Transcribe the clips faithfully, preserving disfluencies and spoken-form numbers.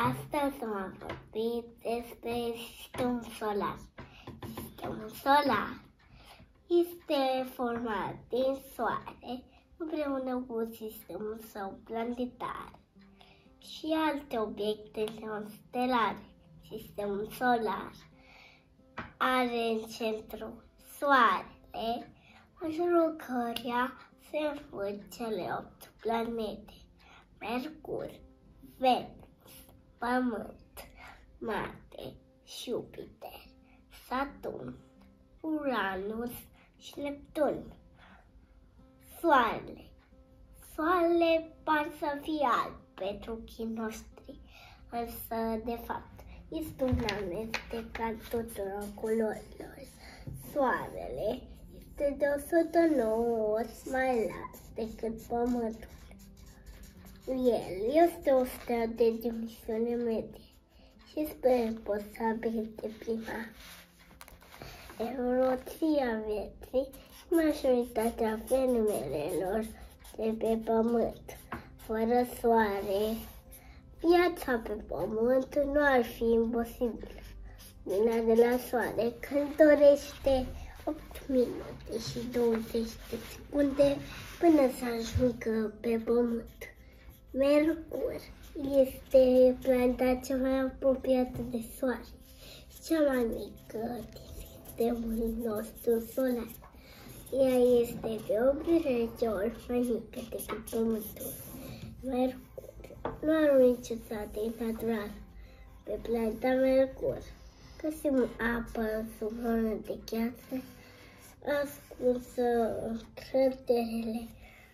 Astăzi vom vorbi despre sistemul solar. Sistemul solar este format din Soare împreună cu sistemul său planetar și alte obiecte stelare. Sistemul solar are în centru Soarele, în jurul căruia se învârt cele opt planete: Mercur, Venus, Pământ, Marte, Jupiter, Saturn, Uranus și Neptun. Soarele. Soarele par să fie alb pentru ochii noștri, însă, de fapt, este un amestec al tuturor culorilor. Soarele este de o sută nouă ori mai larg decât Pământul. El este o stea de dimensiune medie și sper posibil de prima. Evoluția vieții și majoritatea fenomenelor de pe Pământ. Fără soare, viața pe Pământ nu ar fi imposibilă. Lumina de la soare călătorește opt minute și douăzeci de secunde până să ajungă pe Pământ. Mercur este planeta cea mai apropiată de Soare și cea mai mică din sistemul nostru solar. Ea este de optsprezece ori mai mică decât Pământul. Mercur nu are o necetate naturală. Pe planeta Mercur găsim apă sub formă de gheață ascunsă în craterele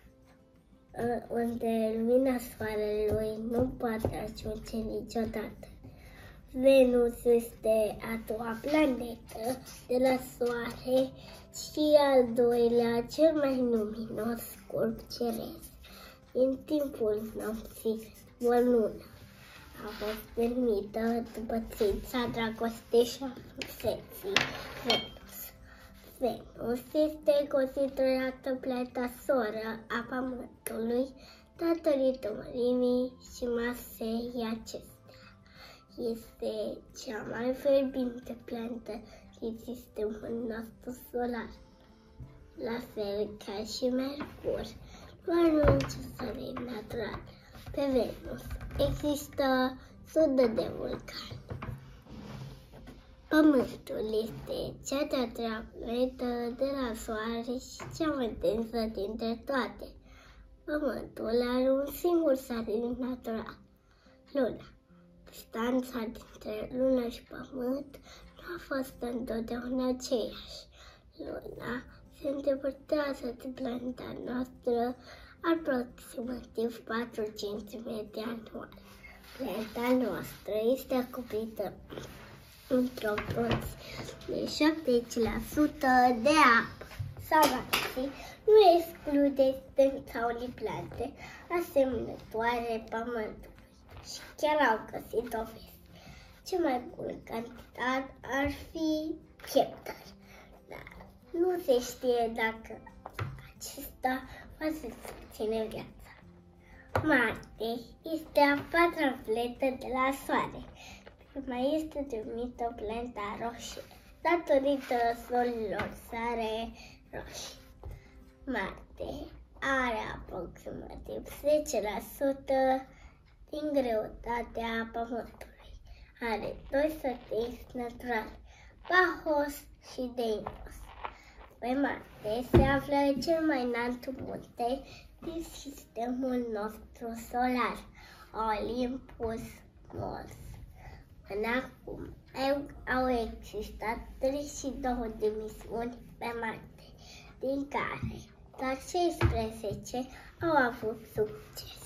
unde lumina soarelui nu poate ajunge niciodată. Venus este a doua planetă de la Soare și al doilea cel mai luminos corp ceresc. În timpul nopții, o lună a fost numită după țința dragostei și a frumuseții Venus. Venus este considerată planeta soră a Pământului datorită mărimii și masei acestea. Este cea mai fierbinte planetă din sistemul nostru solar. La fel ca și Mercur, nu are nicio soare natural. Pe Venus există sute de vulcani. Pământul este cea de-a treia planetă de la Soare și cea mai densă dintre toate. Pământul are un singur satelit natural, Luna. Distanța dintre Lună și Pământ nu a fost întotdeauna aceeași. Luna se îndepărtează de planeta noastră aproximativ patru centimetri anual. Planeta noastră este acoperită într-o proporție de șaptezeci la sută de apă. Savantii nu exclude existența unei plante asemănătoare Pământului și chiar au găsit dovezi. Cea mai bună cantitate ar fi pieptar, dar nu se știe dacă acesta poate să ține viața. Marte este a patra planetă de la Soare. Mai este numită planeta roșie, datorită solilor sale roșii. Marte are aproximativ zece la sută din greutatea Pământului. Are doi sateliți naturali, Bacchus și Deimos. Pe Marte se află cel mai înalt munte din sistemul nostru solar, Olympus Mons. Până acum au existat treizeci și două de misiuni pe Marte, din care doar șaisprezece au avut succes.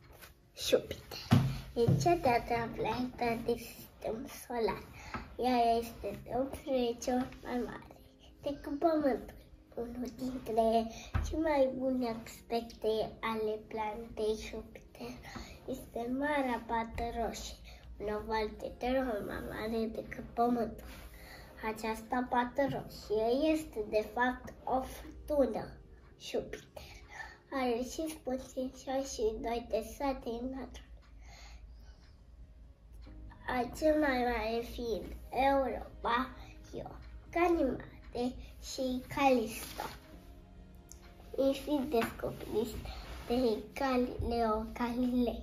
Jupiter e cea de-a treia planetă din sistemul solar. Ea este de optsprezece ori mai mare decât Pământul. Unul dintre cele mai bune aspecte ale planetei Jupiter este Marea Pată Roșie, un oval de trei ori mai mare decât Pământul. Această pată roșie este de fapt o furtună. Jupiter are cincisprezece și doi de sateliți naturali. a cel mai mare fiind Europa, Io, Ganimede și Calisto. Ei fi descoperiți de Galileo Galilei.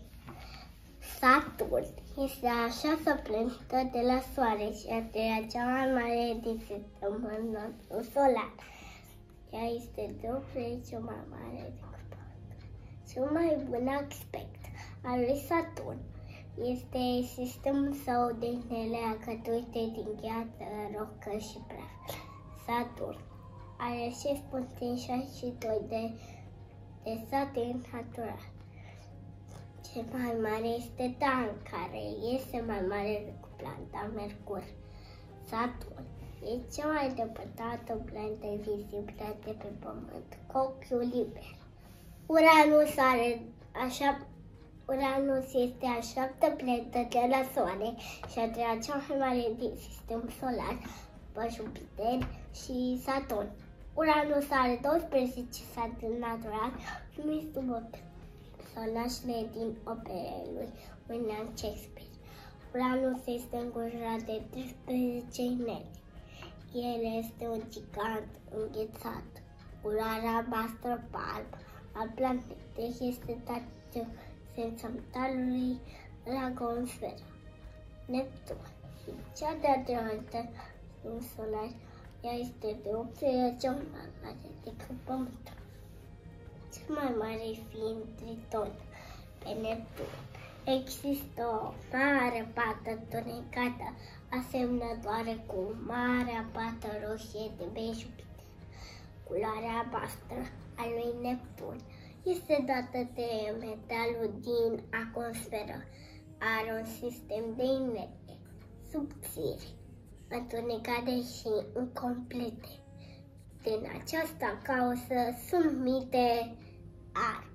Saturn este a șasea planetă de la Soare și a treia cea mai mare din sistemul nostru solar. Ea este de optzeci mai mare decât Pământul. Cel mai bun aspect al lui Saturn este sistemul său de inele alcătuite din gheață, rocă și praf. Saturn are șase virgulă șaizeci și doi de, de saturi natural. Cel mai mare este Titan, care este mai mare decât planeta Mercur. Saturn e cea mai depărtată planetă vizibilă de pe Pământ, cu ochiul liber. Uranus are așa Uranus este a șaptea planetă de la Soare și a treia cea mai mare din sistemul solar, după Jupiter și Saturn. Uranus are douăsprezece saturi naturali, numiți după personajele din operele lui William Shakespeare. Uranus este înconjurat de treisprezece inele. El este un gigant înghețat. Culoarea albastră palb al planetei este dată senzatalului Dragonsfera. Neptun, cea de-a treia solar, ea este de optzeci ori mai mare decât Pământul. Cel mai mare fiind Triton, pe Neptun. Există o mare pată tunecată, asemănătoare cu marea pată roșie de pe Jupiter. Culoarea albastră a lui Neptun este dată de metalul din atmosferă. Are un sistem de inele subțiri, întunecate și incomplete. Din această cauză sunt numite arc.